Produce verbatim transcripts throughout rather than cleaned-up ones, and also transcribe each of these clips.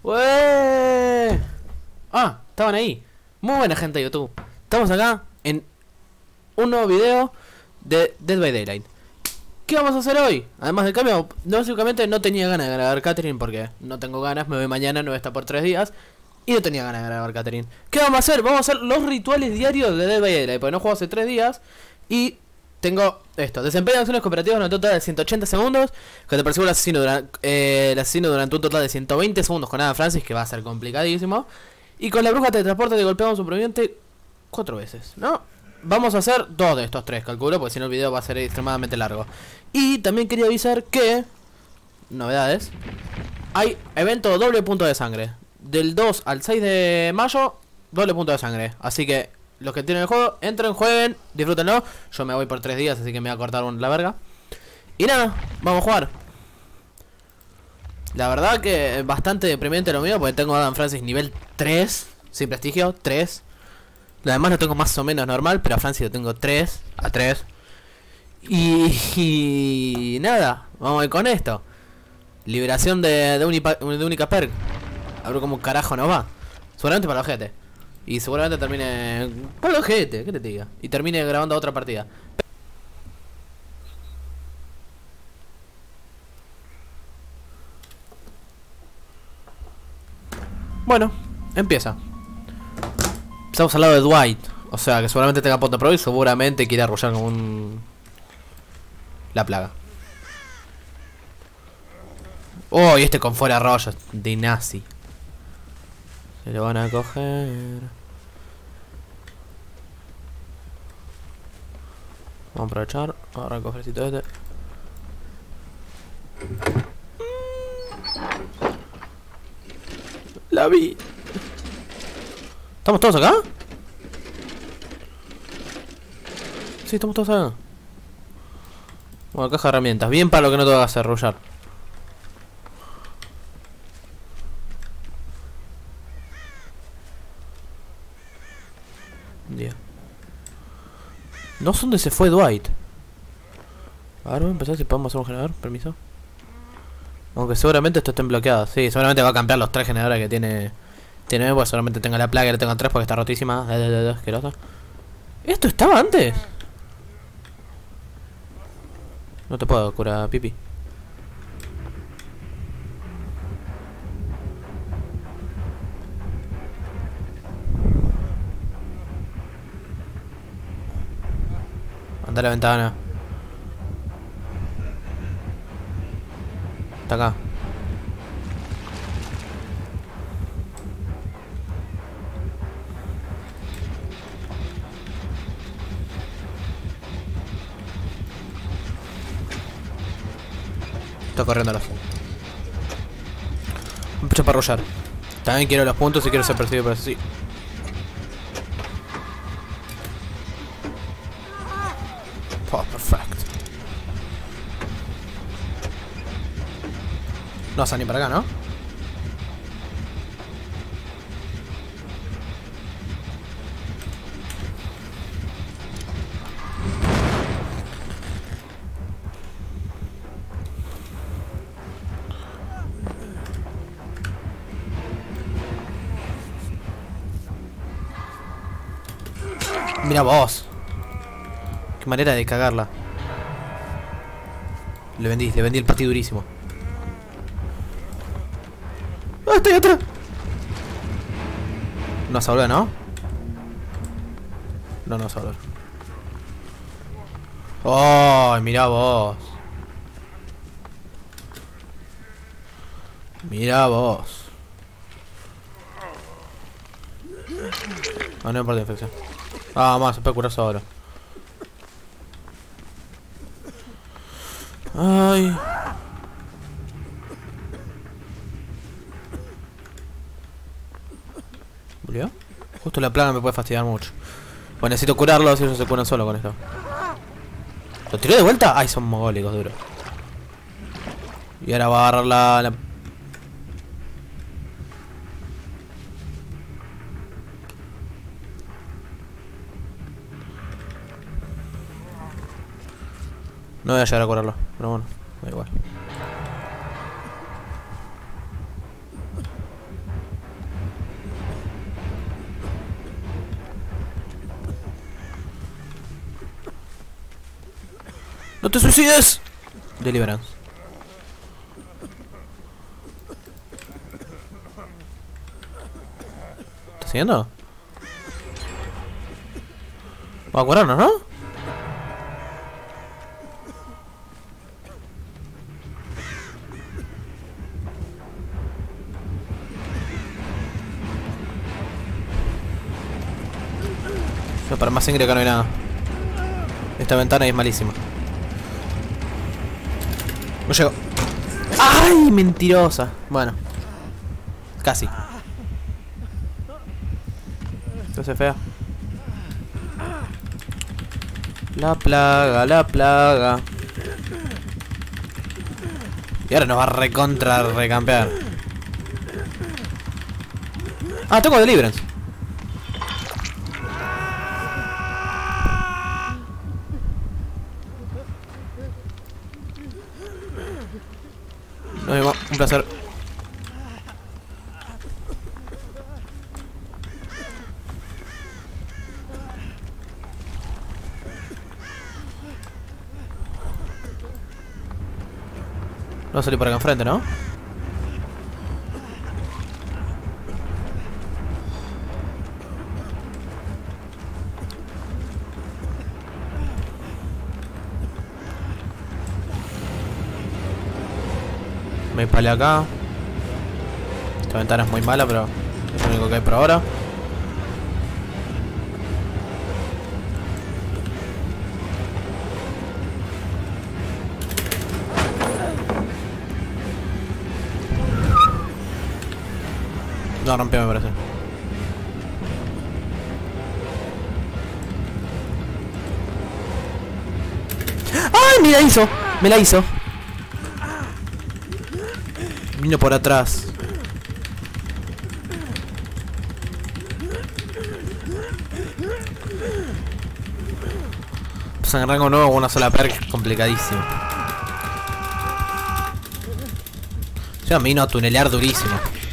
¡Ué! Ah, estaban ahí. Muy buena gente de YouTube. Estamos acá en un nuevo video de Dead by Daylight. ¿Qué vamos a hacer hoy? Además del cambio, básicamente no tenía ganas de grabar Catherine porque no tengo ganas, me voy mañana, no voy a estar por tres días. Y no tenía ganas de grabar Catherine. ¿Qué vamos a hacer? Vamos a hacer los rituales diarios de Dead by Daylight, porque no juego hace tres días. Y tengo esto: desempeño acciones cooperativas durante un total de ciento ochenta segundos. Que te persigue el asesino, durante, eh, el asesino durante un total de ciento veinte segundos con Adam Francis, que va a ser complicadísimo. Y con la bruja te transporta y golpeamos a un superviviente cuatro veces, ¿no? Vamos a hacer dos de estos tres, calculo, porque si no el video va a ser extremadamente largo. Y también quería avisar que... novedades. Hay evento doble punto de sangre. Del dos al seis de mayo, doble punto de sangre. Así que los que tienen el juego, entren, jueguen, disfrútenlo. Yo me voy por tres días, así que me voy a cortar un, la verga. Y nada, vamos a jugar. La verdad que es bastante deprimente lo mío, porque tengo a Adam Francis nivel tres, sin prestigio, tres. Lo demás lo tengo más o menos normal, pero a Francis lo tengo tres, a tres. Y, y nada, vamos a ir con esto. Liberación de, de, unipa, de única perk. A ver cómo carajo nos va. Seguramente para el ojete. Y seguramente termine... para el ojete, ¿qué te diga? Y termine grabando otra partida. Bueno, empieza. Estamos al lado de Dwight. O sea que seguramente tenga punto pro y seguramente quiera arrullar con un... la plaga. Oh, y este con fuera rollo de nazi. Se lo van a coger. Vamos a aprovechar. Ahora el cofrecito este. La vi. ¿Estamos todos acá? Sí, estamos todos acá. Bueno, caja de herramientas. Bien para lo que no te va a hacer arrullar. Día. No sé dónde se fue Dwight. A ver, voy a empezar si podemos hacer un generador. Permiso. Aunque seguramente esto estén bloqueados. Sí, seguramente va a cambiar los tres generadores que tiene. Tiene, pues seguramente tenga la plaga y le tengo tres porque está rotísima. Asquerosa. ¿Esto estaba antes? No te puedo curar, pipi. Anda a la ventana. Está acá. Está corriendo. Empiezo para arrollar. También quiero los puntos y quiero ser percibido por eso, sí. Oh, perfecto. No vas a ni para acá, ¿no? Mira vos. Qué manera de cagarla. Le vendí, le vendí el partido durísimo. ¡Ah, estoy atrás! No se volver, ¿no? No, no se volver. ¡Oh! Mira vos. Mira vos. Ah, no importa la infección. Ah, más, se puede curar solo. Ay. ¿Volvió? Justo la plaga me puede fastidiar mucho. Bueno, necesito curarlos y ellos se curan solo con esto. ¿Lo tiré de vuelta? Ay, son mogólicos, duro. Y ahora va a agarrar la... la... No voy a llegar a curarlo, pero bueno, da igual. ¡No te suicides! Deliverance. ¿Estás siguiendo? Va a curarnos, ¿no? No, para más sangre acá no hay nada. Esta ventana es malísima. No llego. ¡Ay! Mentirosa. Bueno. Casi. Entonces fea. La plaga, la plaga. Y ahora nos va a recontra recampear. Ah, tengo Deliverance. Nos vemos, un placer. No salí por acá enfrente, ¿no? Me disparé acá. Esta ventana es muy mala, pero es lo único que hay por ahora. No, rompió, me parece. ¡Ay! Me la hizo. Me la hizo. Vino por atrás. Pues en rango nuevo con una sola perk complicadísimo. O sea, me vino a tunelear durísimo.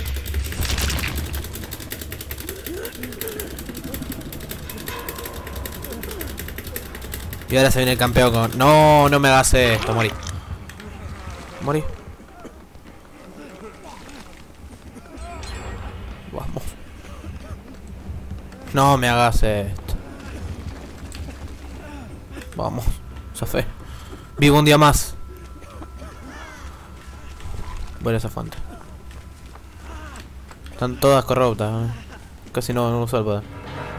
Y ahora se viene el campeón con... No, no me hagas esto, morí. Morí. Vamos. No me hagas esto. Vamos. Zafé. Vivo un día más. Voy a esa fuente. Están todas corruptas, ¿eh? Casi no, no uso el poder.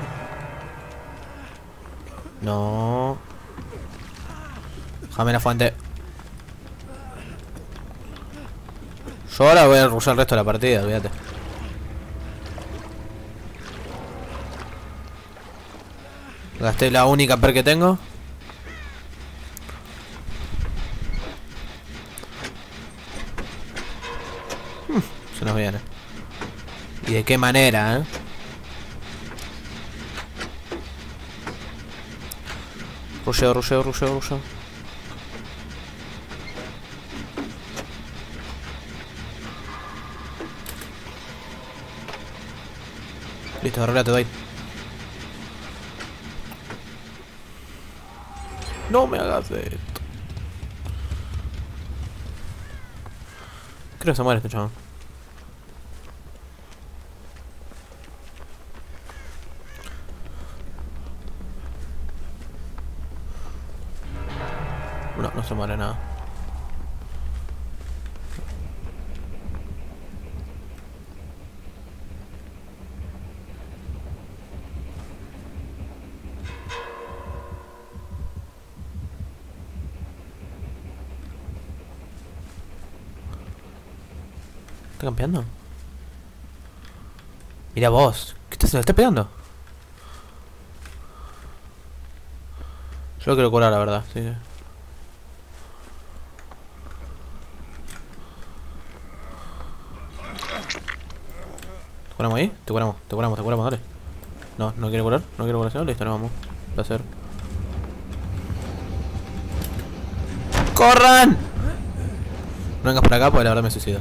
No. Déjame la fuente. Yo ahora voy a rushar el resto de la partida, olvídate. Gasté la única perk que tengo. Hmm, se nos viene. ¿Y de qué manera, eh? Rusheo, rusheo, rusheo, rusheo. Listo, ahora te doy. No me hagas esto. Creo que se muere este chaval. No, no se muere nada. ¿Está campeando? Mira vos, ¿qué estás haciendo? ¿Estás pegando? Yo lo quiero curar, la verdad, sí. ¿Te curamos ahí? Te curamos, te curamos, te curamos, dale. No, no quiere curar, no quiere curación, listo, no vamos. Placer. ¡Corran! No vengas por acá porque la verdad me suicido.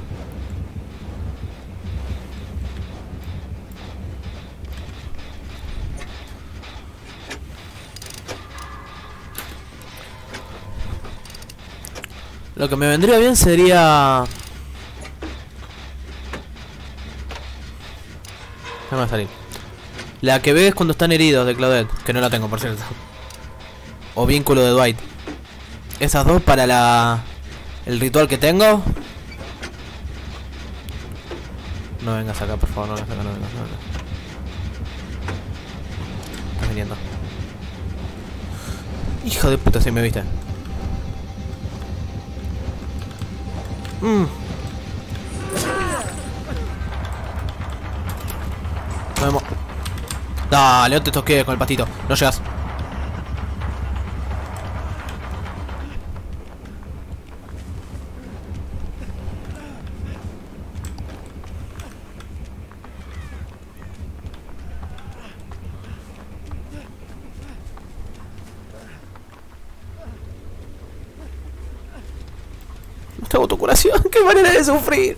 Lo que me vendría bien sería... No me va a salir. La que ves cuando están heridos de Claudette, que no la tengo por cierto. O vínculo de Dwight. Esas dos para la... el ritual que tengo. No vengas acá, por favor, no vengas acá, no vengas, no vengas. Estás viniendo. Hijo de puta, si me viste. Mmm. Vamos. Dale, no te toques con el patito. No llegas. No tengo tu curación. Qué manera de sufrir.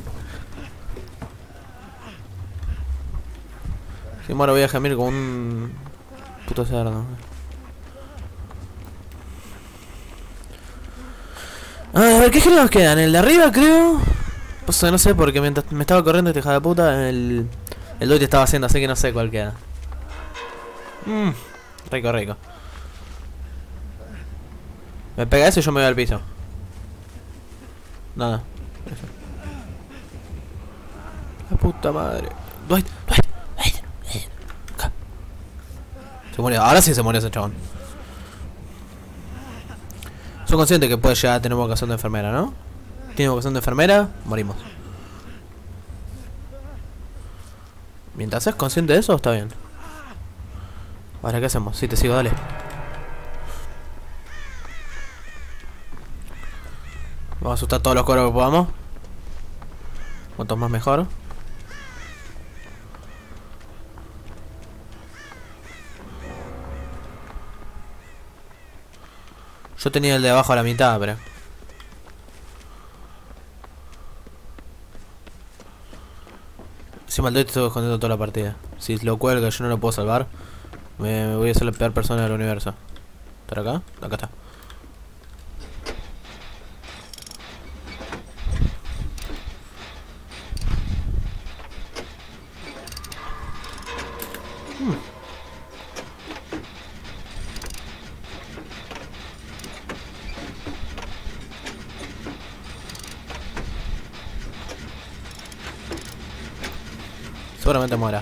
Si muero voy a gemir con un puto cerdo. A ver, ¿qué géneros quedan? El de arriba creo. Pues no sé, porque mientras me estaba corriendo este hija de puta, el, el Dwight estaba haciendo, así que no sé cuál queda. Mmm, rico, rico. Me pega eso y yo me voy al piso. Nada. Eso. La puta madre. Dwight, Dwight. Se murió, ahora sí se murió ese chabón. Soy consciente que puede llegar a tener vocación de enfermera, ¿no? Tiene vocación de enfermera, morimos. Mientras seas consciente de eso, está bien. Ahora, ¿qué hacemos? Sí, te sigo, dale. Vamos a asustar todos los coros que podamos. Cuantos más mejor. Yo tenía el de abajo a la mitad, pero... Encima el Dwight estuvo escondiendo toda la partida. Si lo cuelga y yo no lo puedo salvar, me, me voy a ser la peor persona del universo. ¿Estar acá? Acá está. Hmm. Seguramente muera.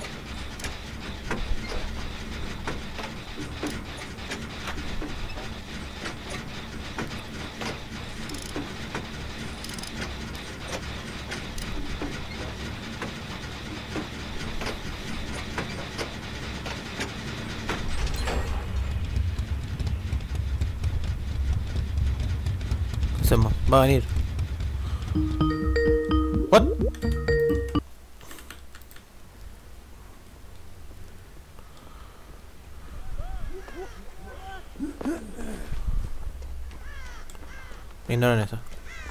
¿Qué hacemos? Va a venir. What? Ignoren eso.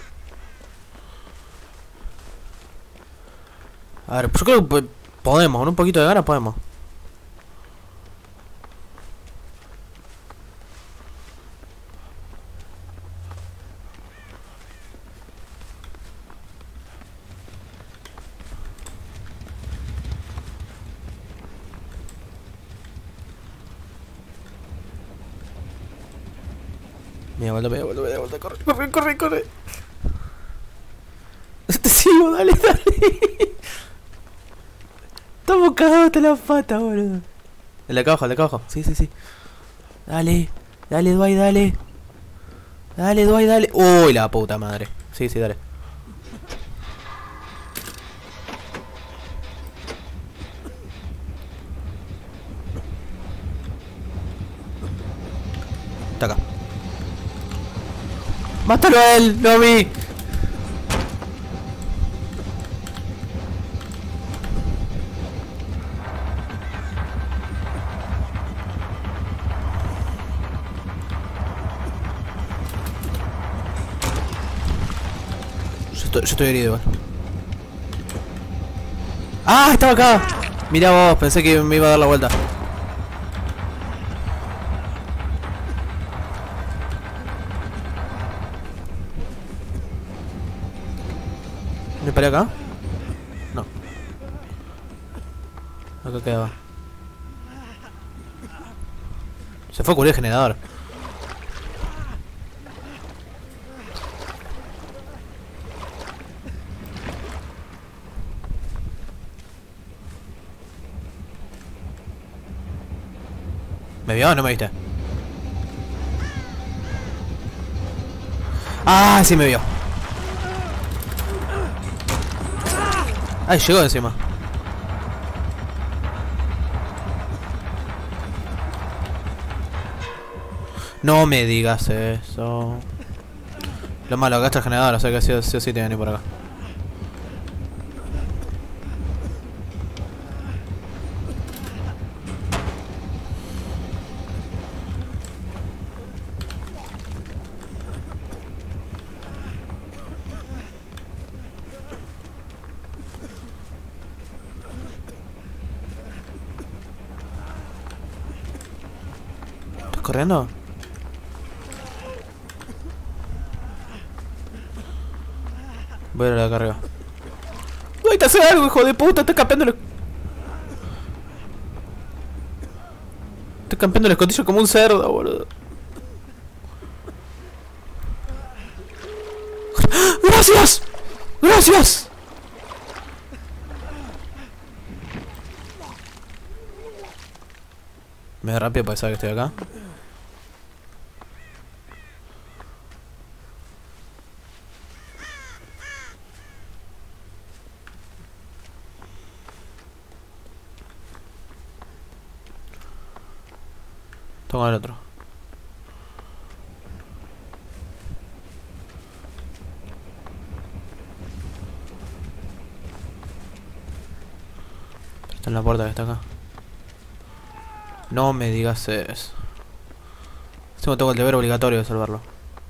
A ver, yo creo que podemos, con un poquito de ganas podemos. Mira, vuelta, mira, vuelta, mira, vuelta, corre, corre, corre, corre. Te sigo, dale, dale. Estamos cagados hasta la pata, boludo. El de acá abajo, el de acá abajo. Sí, sí, sí. Dale, dale, Dwight, dale. Dale, Dwight, dale. Uy, la puta madre. Sí, sí, dale. Está acá. ¡Mátalo a él! ¡No a mí! Yo estoy, yo estoy herido igual. ¡Ah! Estaba acá. Mirá vos, pensé que me iba a dar la vuelta. pelea acá? No. Acá quedaba. Se fue a cubrir el generador. ¿Me vio o no me viste? Ah, sí me vio. Ay, llegó encima. No me digas eso. Lo malo, acá está el generador, o sea que sí o sí, sí te venir por acá. ¿Estás corriendo? Voy a ir a la carga. ¡Uy, te hace algo, hijo de puta! Estás campeando el... Estás campeando el escondillo como un cerdo, boludo. ¡Gracias! ¡Gracias! Me da rápido para saber que estoy acá. Toma el otro. Está en la puerta que está acá. No me digas eso. Tengo el deber obligatorio de salvarlo.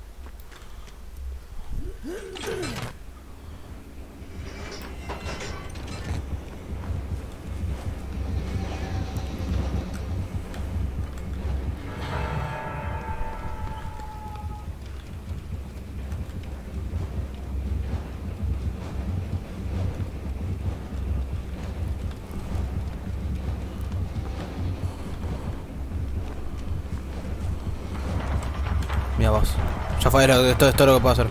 Mira vos. Ya fue, esto es todo lo que puedo hacer.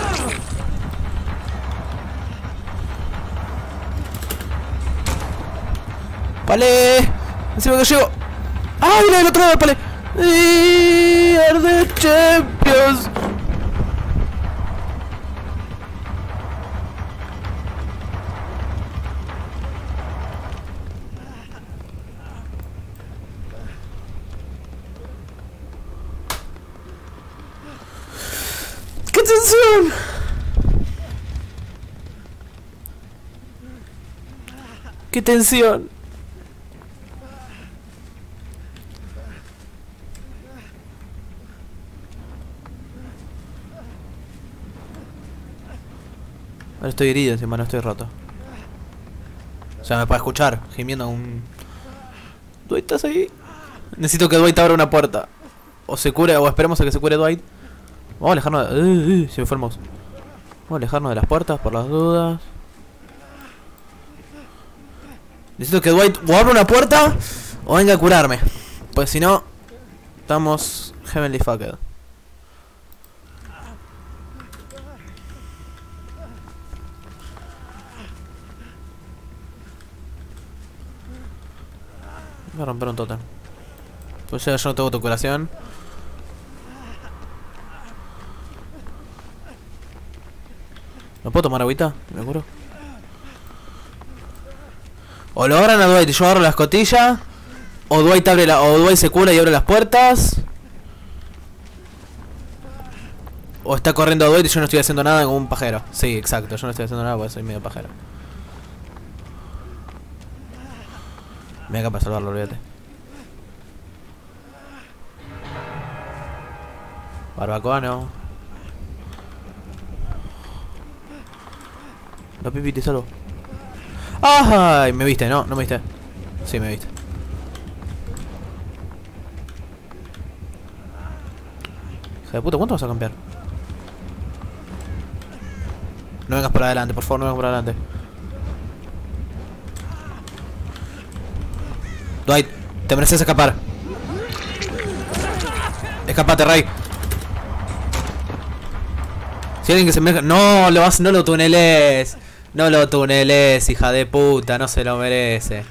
¡Pale! Encima que llego. ¡Ah, mira el otro lado del pale! ¡Y are the champions! ¡Qué tensión! ¡Qué tensión! Ahora estoy herido encima, no estoy roto. O sea, me puede escuchar gimiendo un... Dwight, ¿estás ahí? Necesito que Dwight abra una puerta. O se cure, o esperemos a que se cure Dwight. Vamos a alejarnos de... Uh, uh, se me fue el mouse. Vamos a alejarnos de las puertas por las dudas. Necesito que Dwight o abra una puerta o venga a curarme. Pues si no, estamos heavenly fucked. Voy a romper un tótem. Pues ya yo no tengo tu curación. ¿No puedo tomar agüita? ¿Me curo? O lo abran a Dwight y yo agarro la escotilla. O Dwight abre la. O Dwight se cura y abre las puertas. O está corriendo a Dwight y yo no estoy haciendo nada como un pajero. Sí, exacto, yo no estoy haciendo nada porque soy medio pajero. Me acá para salvarlo, olvídate. Barbacoa no. No, Pipi, te salvo. ¡Ay! Me viste, no, no me viste. Sí, me viste. Hija de puta, ¿cuánto vas a cambiar? No vengas por adelante, por favor, no vengas por adelante. Dwight, te mereces escapar. Escapate, Ray. Si alguien que se me... No, lo vas, no lo tuneles. No lo tuneles, hija de puta. No se lo merece.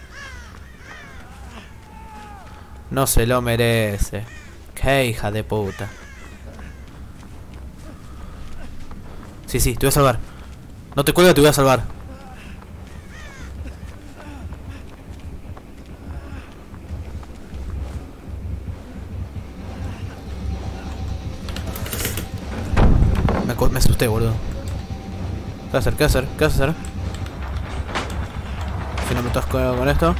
No se lo merece. Qué hija de puta. Sí, sí, te voy a salvar. No te cuelgo, te voy a salvar. Me, me asusté, boludo. ¿Qué hacer? ¿Qué hacer? ¿Qué hacer? Si no me estás con, con esto.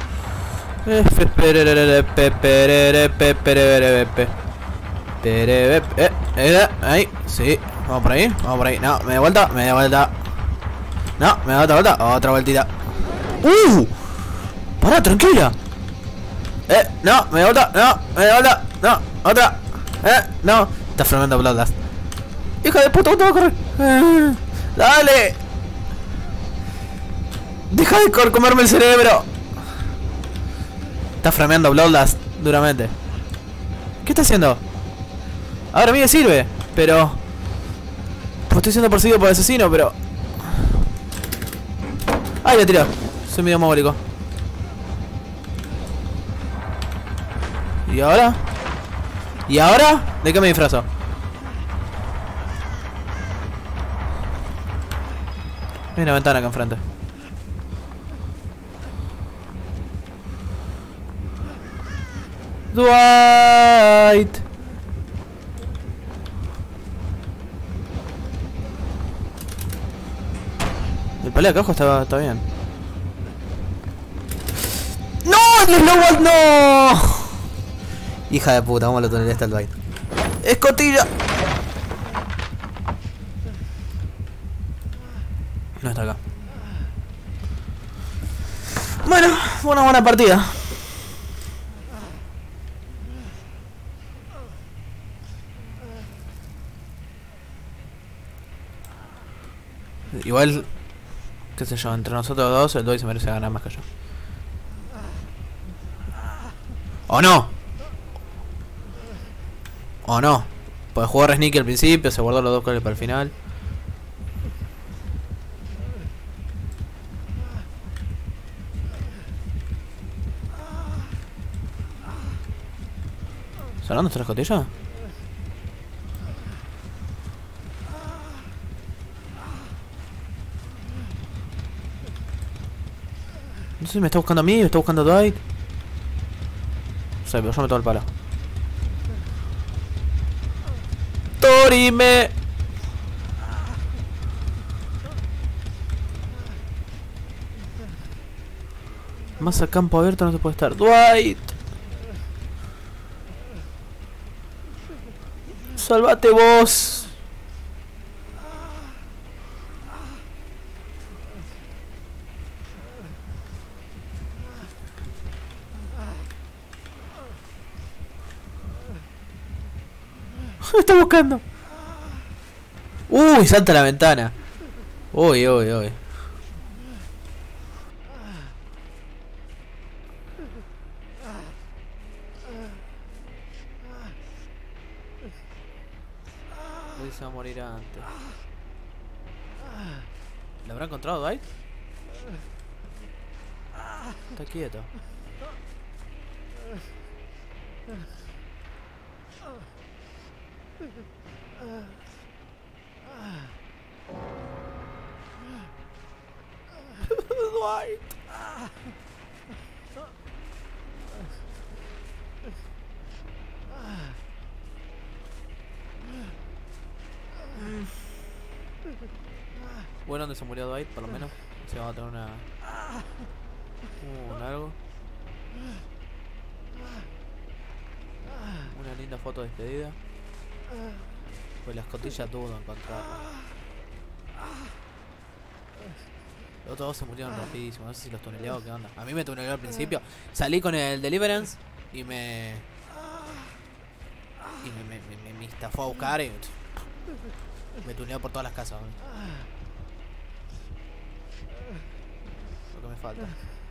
Eh, ahí, sí. Vamos por ahí, vamos por ahí. No, me da vuelta, me da vuelta. No, me da otra vuelta, otra vueltita. ¡Uh! Pará, tranquila. Eh, no, me da vuelta, no, me da vuelta, no, otra. Eh, no. Está frenando Bloodlust. Hija de puta, ¿cuánto va a correr? Eh, dale. Deja de comerme el cerebro. Está frameando Bloodlust duramente. ¿Qué está haciendo? Ahora a mí me sirve, pero... Pues estoy siendo perseguido por el asesino, pero... ¡Ay, le tiró! Soy medio mogólico. ¿Y ahora? ¿Y ahora? ¿De qué me disfrazo? Hay una ventana acá enfrente. Dwight. El palé acá abajo está, está bien. ¡No! ¡El Snowball no! Hija de puta, vamos a lo tunel esta el Dwight. ¡Escotilla! No está acá. Bueno, una buena partida. Igual, qué sé yo, entre nosotros dos el Dwight se merece ganar más que yo. ¿O no? ¿O no? Pues jugar Sneaky al principio, se guardó los dos goles para el final. ¿Sonando esta escotilla? No sé si me está buscando a mí, me está buscando a Dwight. No sé, pero yo me tomo el palo. ¡Torime! Más a campo abierto no se puede estar. ¡Dwight! ¡Salvate vos! Me está buscando. Uy, salta la ventana. Uy, uy, uy. Uy, se va a morir antes. ¿La habrá encontrado Dwight? Está quieto. Dwight. Bueno, donde se murió Dwight, por lo menos. Si vamos a tener una... Un algo. Una linda foto de despedida. Pues la escotilla dudo encontrarla. Los otros dos se murieron rapidísimo. No sé si los tuneleó o qué onda. A mí me tuneleó al principio. Salí con el Deliverance y me... Y me, me, me, me estafó a buscar y... Me tuneó por todas las casas. falta.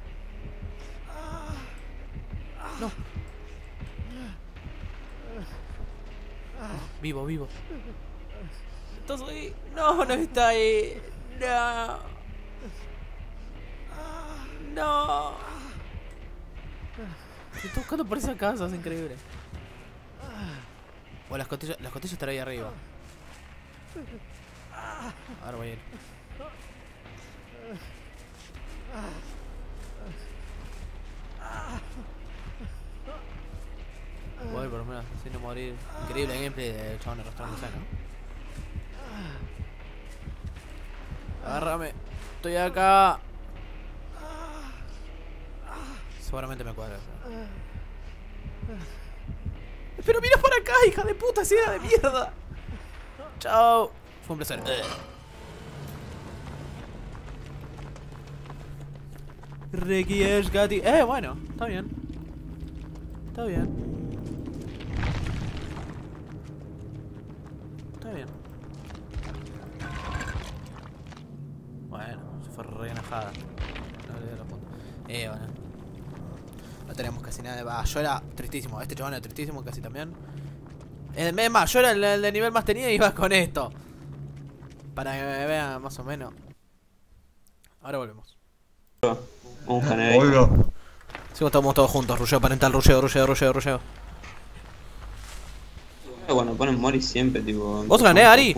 No. Vivo, vivo. ¿Estás ahí? No, no está ahí. No. No. Se está buscando por esa casa, es increíble. O las costillas, las costillas estarán ahí arriba. Ahora voy a ir. Voy por lo menos así no morir. Increíble gameplay de chabón arrastrándose, ¿no? Agárrame. Estoy acá. Seguramente me cuadra. Pero mira por acá, hija de puta, ciega de mierda. Chao. Fue un placer. Ricky es Gatti. Eh, bueno, está bien. Está bien. Está bien. Bueno, se fue re enojada. No le dio los puntos. Eh, bueno. No teníamos casi nada de... Ah, yo era tristísimo. Este chabón era tristísimo casi también. Es más, yo era el, el de nivel más tenido y iba con esto. Para que me vean más o menos. Ahora volvemos. Un general. Sí, estamos todos juntos. Rusheo parental, rusheo, rusheo, rusheo, rusheo. Bueno, ponen Mori siempre, tipo... ¿Vos gané, Ari?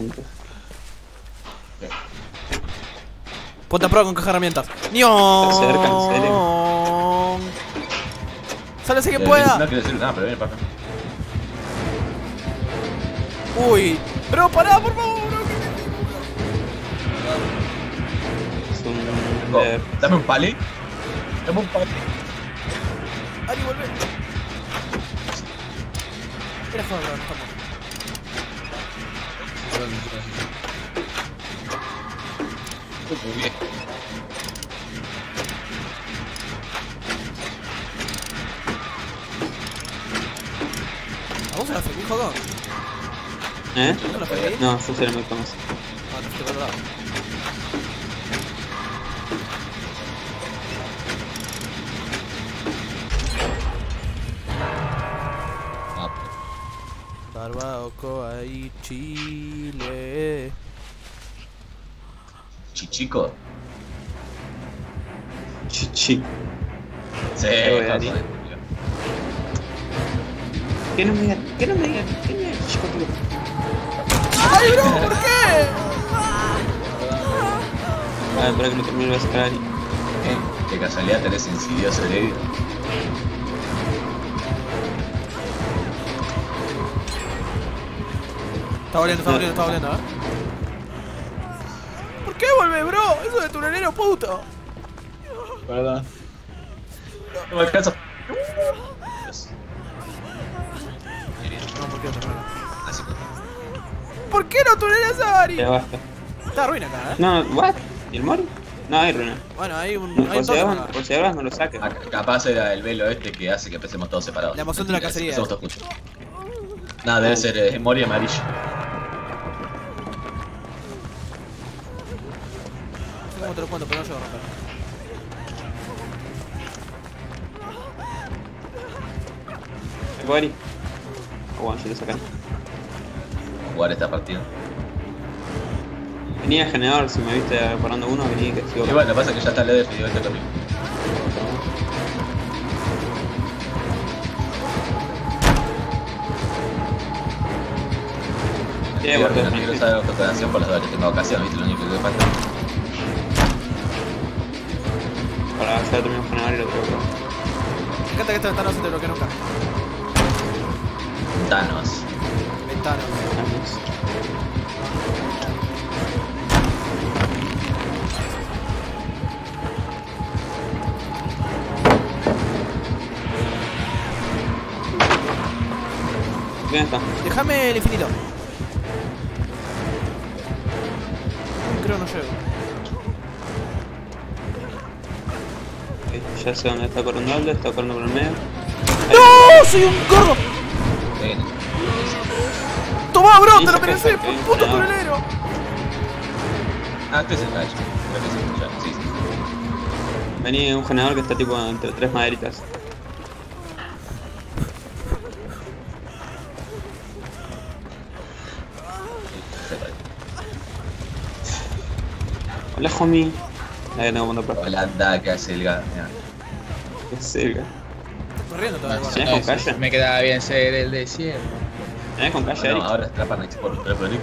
Ponte a prueba con caja de herramientas. ¡No! Se acercan, en serio. ¡Sálese que pueda! No quiero decir nada, pero viene para acá. Uy, pero pará, por favor. Es un... Oh, dame un pali. Dame un pali. Ari, vuelve. Era joder, bro, estamos. Muy bien. ¿A vos se la fue un jodón? ¿Eh? ¿No la fue ahí? No, yo seré muy famoso. Ah, no estoy verdad. Barbacoa y Chile. Chichico. Chichi. Sí, voy, cosa Ari. de- ¿Qué no me digan? ¿Qué no me digan? ¿Qué me digan? Chico, tío. ¡Ay, bro! ¿Por qué? A ver, espera que me termine de sacar Ari. Eh, qué casualidad tenés insidioso el herido. Está volviendo, está volviendo, está volviendo, ¿eh? ¿Por qué vuelve, bro? Eso de tunelero puto. ¿Verdad? No me alcanza. Dios. No, ¿por qué no tunela? Así que. ¿Por qué no tunelas a Ari? Ya basta. Está ruina acá, ¿eh? No, ¿what? ¿Y el Mori? No, hay runa. Bueno, hay un... Hay un Por si toque ahora acá. por si ahora no lo saques. Ah, capaz era el velo este que hace que empecemos todos separados. La emoción de la Mentira, cacería. empecemos todos juntos. Nada, debe ser eh, Mori amarillo. No sé cómo te lo cuento, pero no llego a romper. Mori. Oh, bueno, ya lo sacan. Jugar esta partida. Venía generador, si me viste parando uno, venía que sigo. Y bueno, lo que pasa es que ya está el E D F y este conmigo. Sí, Quiero- guarda, no quiero tranquilo. usar autoconación por las dudas que tengo ocasión, viste, lo único que falta. Para ya terminamos generador y lo tengo. Me encanta que esta ventana no se te bloquee nunca. Thanos. Ventana. Bien está. Déjame el infinito. Creo no llego. Ok, ya sé dónde está corriendo Aldo, está corriendo por el medio. ¡No! ¡Soy un gordo! Bien. ¡Tomá, bro! Sí, ¡Te lo saca, mereces! saca, ¡Puto no. tunelero! Ah, este es el cacho. Creo que sí, ya, sí, sí. Vení un generador que está tipo entre tres maderitas. Hola, homie. Ahí tengo punto pro. Hola, anda, que hace el gato. Qué cerca. Estás corriendo todavía, No, gordo. ¿Tenés con calle? Me quedaba bien ser el desierto. ¿Tenés con calle, No, Eric? ahora está para Next por Telefonix.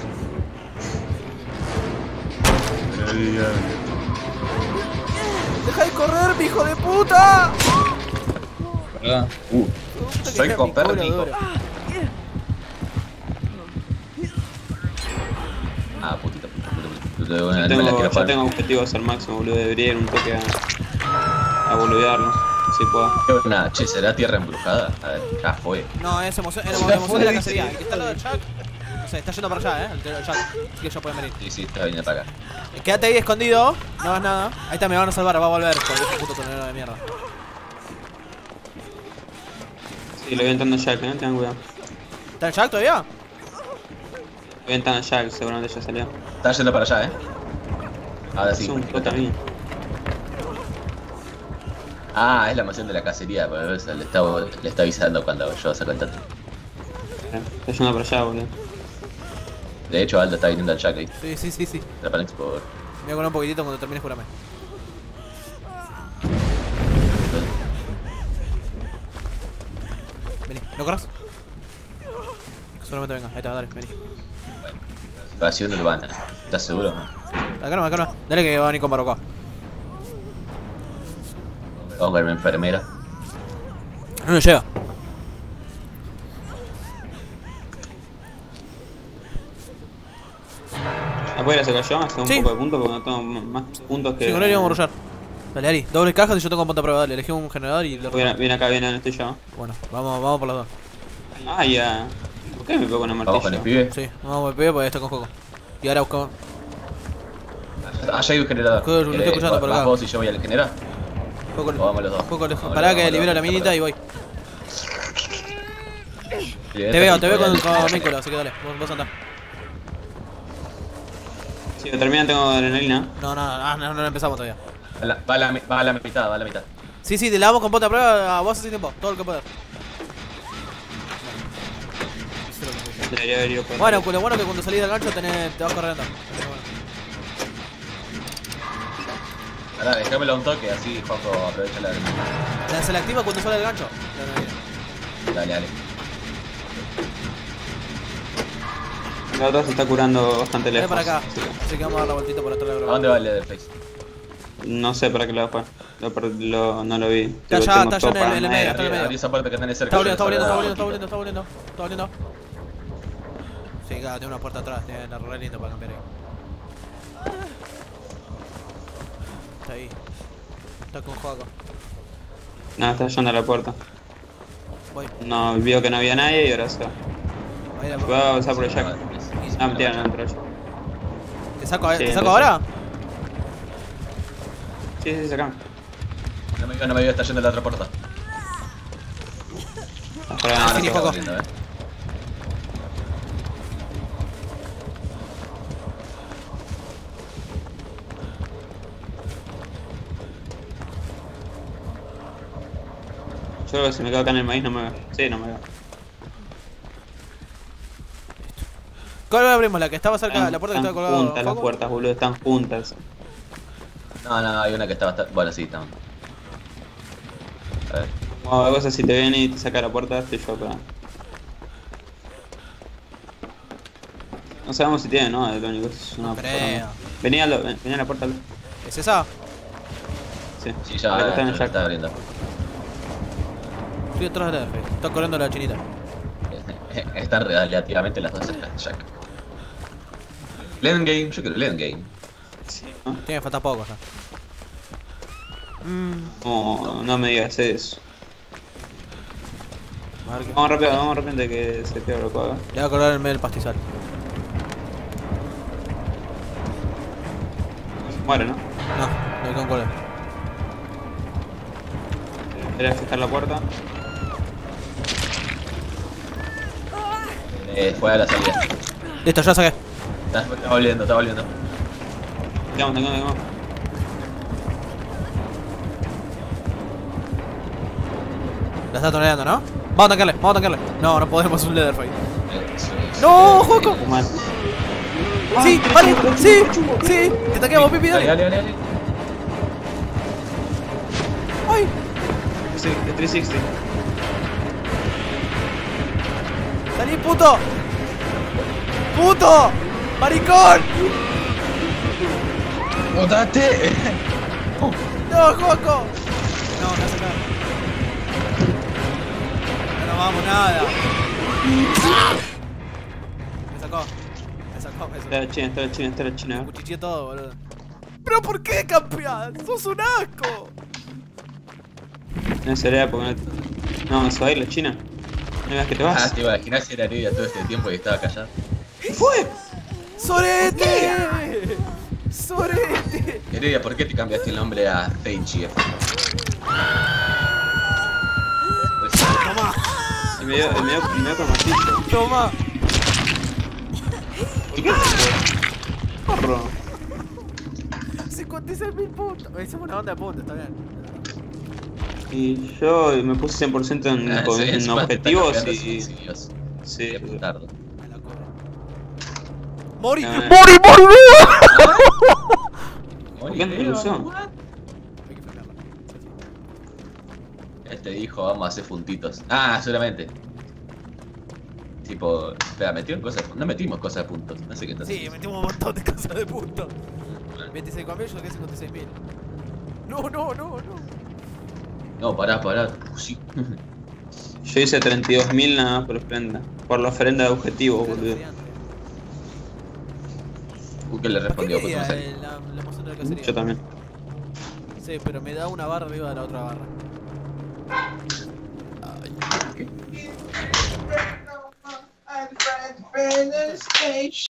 ¡Deja de correr, mi hijo de puta! ¿Verdad? Uh, Puta que soy sea Copérnico. mi culo duro. Ah, putita, putita, putita, putita. No Yo me la tengo, quiero yo jugar. tengo objetivos al máximo, boludo. Debería ir un toque a, a boludearlo. Si puedo. ¿Qué onda? Che, ¿será tierra embrujada? A ver, ya fue. No, es emoción, es Ya emoción fue, de la dice. cacería. El que está al lado del Jack. No sé, está yendo para allá, eh. El Jack. Así que ya pueden venir. Sí, sí, está viniendo para acá. Eh, Quédate ahí escondido. No hagas nada. Ahí está, me van a salvar. Va a volver con ese puto tonelero de mierda. Sí, lo voy entrando a Jack, ¿eh? Tengan cuidado. ¿Está el Jack todavía? Voy entrando a Jack, seguramente ya salió. Está yendo para allá, ¿eh? Ahora sí. Es un porque puta lo- mío. Ah, es la mansión de la cacería, pero eso le está, le está avisando cuando yo saco el tato. Está yendo para allá, boludo. De hecho, Aldo está viniendo al Jack ahí. Sí, sí, sí, sí. Trapanex por... Me voy a colar un poquitito cuando termines, jurame. Vení, ¿no corras? Solamente venga, ahí está, dale, vení. Evasión urbana. ¿Estás seguro? Dale, calma, calma. Dale que va a venir con Barroca. Vamos a ver mi enfermera. No le llega. Afuera se cayó, hace un Sí. poco de puntos porque no tengo m- más puntos que. Sí, con él íbamos a rollar. Dale, Ari, doble cajas y yo tengo punta prueba. Dale, elegí un generador y le Viene, viene acá, viene donde estoy yo. Bueno, vamos, vamos por los dos. Ah, ya. ¿Por qué me pego con el Vamos con el martillo? pibe. Sí, vamos por el pibe porque está con juego. Y ahora buscamos. Allá hay un generador. Escudo, lo estoy ¿Querés- escuchando por ¿Vas acá. vos y yo voy al generador? Juego O vamos los dos. Juego lejos. Vamos Pará los que dos, libero vamos la los dos, minita y voy. Te Te veo, te veo con, con Mícolo, así que dale, vos, vos andá. Si lo terminan tengo adrenalina. No, no, no, no, no empezamos todavía. Va a la, va a la, mi- va a la mitad, va a la mitad. Sí, sí, te la damos con punta prueba a vos hace tiempo, todo lo que puedas. Debería haber ido por Bueno, pues lo bueno es que cuando salís del gancho tenés, te vas corriendo. Ahora, déjamelo un toque, así Juanjo aprovecha la adrenalina. La se la activa cuando sale del gancho. Dale, dale. La otra se está curando bastante Ven lejos. para acá. así que Así que vamos a dar la vueltita por atrás de la ¿A broma. dónde va el Leatherface? no sé para qué lado fue. Lo, per- lo- no lo vi. Está Tipo, allá, tengo está allá en todo el- en el medio, para- está en el medio. Abrí esa puerta que tenés cerca. Está volviendo, está yo volviendo, está le volviendo, salgo está un volviendo, está volviendo, está volviendo. Sí, claro, tiene una puerta atrás, tiene la re lindo para cambiar ahí. Está ahí. Está con Joaco. No, está yendo a la puerta. Voy. No, vio que no había nadie y ahora se va. Ahí la Voy a pasar por el poquito. Jack. Ah, mentira, no entró yo. ¿Te saco, Sí, ¿te saco entonces- ahora? Sí, sí, sacame. No me digas, no me digas, está yendo a la otra puerta. Afuera, Ah, no, sí, ni está poco. volviendo, eh. Yo creo que si me quedo acá en el maíz no me veo. Sí, no me veo. ¿Cuál abrimos? La que estaba cerca, Están, la puerta que están estaba colgada. juntas las puertas, boludo, están juntas. No, no, hay una que está bastante... Bueno, sí, está. A ver. Bueno, la cosa es si te viene y te saca la puerta, estoy yo acá. No sabemos si tiene, ¿no? Lo único es una No creo. Venía a, lo- ven- venía a la puerta. Lo- ¿Es esa? Sí, Sí, ya, la que ya, está en el ya Jack. está abriendo. Estoy detrás de la F. Está corriendo la chinita. Están relativamente las dos cerca de Jack. Land game, yo creo, land game. Sí, ¿no? Tiene que faltar poco ya. Mmm. No, no me digas eso. A ver qué. Vamos rápido, vamos rápido antes que se pierda lo que haga. Le voy a colgar en medio del pastizal. Muere, ¿no? No, no hay con cola. Era fijar la puerta. Eh, fue a la salida. Listo, ya saqué. Está, está volviendo, está volviendo. Vamos, tengamos, tengamos. La está troleando, ¿no? Vamos a tancarle, vamos a tancarle. No, no podemos, es un Leatherface. Eso es. ¡No, Joco! Mal. Sí, vale, sí, sí. Te tanqueamos, Pipi, Dale, dale. dale, dale. ¡Ay! Sí, de trescientos sesenta. ¡Salí, puto! ¡Puto! ¡Maricón! ¡Botate! ¡No, Joco! No, no hace nada. No nos vamos nada. Me sacó. Me sacó, me Está sacó. la china, está la china, está la china. Cuchicheé todo, boludo. ¿Pero por qué, campeón? ¡Sos un asco! No sería porque no. No, se va a ir la china. No veas que te Ah, vas. te imaginas si era Heredia todo este tiempo y estaba callado. ¿Qué fue? ¡Sorete! ¡Sorete! Heredia, ¿por qué te cambiaste el nombre a Feichi? Pues, Toma, Y me dio, y me dio, y me dio con martillo. toma. ¿Y qué fue? Porro. cincuenta y seis mil puntos. Hicimos una banda de puntos, está bien. Y yo me puse cien por ciento en, ah, con- sí, en encima te está objetivos cambiando y. sin seguidos. Sí, Qué putardo. Me la cobro. ¡Mori! Ah. ¡Mori, mori, mori! ¿Por qué no me lo usó? Hay que frenarla. Este dijo, vamos a hacer puntitos. Ah, seguramente. Tipo, espera, metieron cosas. No metimos cosas de puntos. No sé qué estás Sí, haciendo. metimos un montón de cosas de puntos. veintiséis con mil, yo que cincuenta y seis mil. No, no, no, no. No, pará, pará. Sí. Yo hice treinta y dos mil nada más por ofrenda. Por la ofrenda de objetivos, boludo. Uy, ¿qué le respondió? ¿Para Pues qué no quería sé. el- la, la emoción de la cacería? Yo también. Sí, pero me da una barra arriba de la otra barra. ¿Qué?